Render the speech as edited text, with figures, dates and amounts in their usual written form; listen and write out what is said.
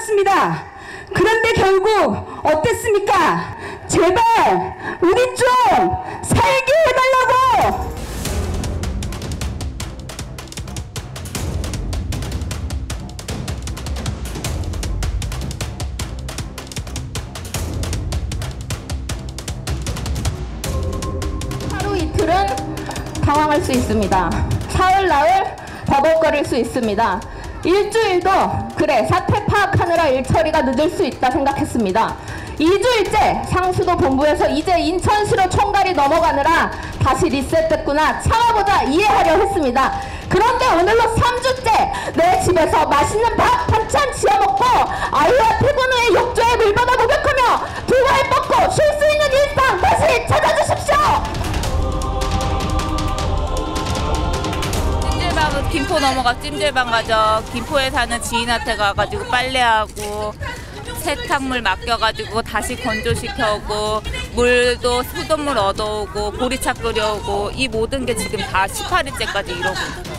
받았습니다. 그런데 결국 어땠습니까? 제발 우리 좀 살게 해달라고! 하루 이틀은 당황할 수 있습니다. 사흘 나흘 버벅거릴 수 있습니다. 일주일도 그래 사태 파악하느라 일처리가 늦을 수 있다 생각했습니다. 2주일째 상수도 본부에서 이제 인천시로 총괄이 넘어가느라 다시 리셋됐구나 참아보자 이해하려 했습니다. 그런데 오늘로 3주째 내 집에서 맛있는 밥 반찬 지어먹고 아이와 퇴근 후에 욕조에 물받아 목욕하며 두발 뻗고 쉴 수 있는 일상 다시 찾아주십시오. 김포 넘어가 찜질방 가죠. 김포에 사는 지인한테 가가지고 빨래하고 세탁물 맡겨가지고 다시 건조시켜오고 물도 수돗물 얻어오고 보리차 끓여오고 이 모든 게 지금 다 18일째까지 이러고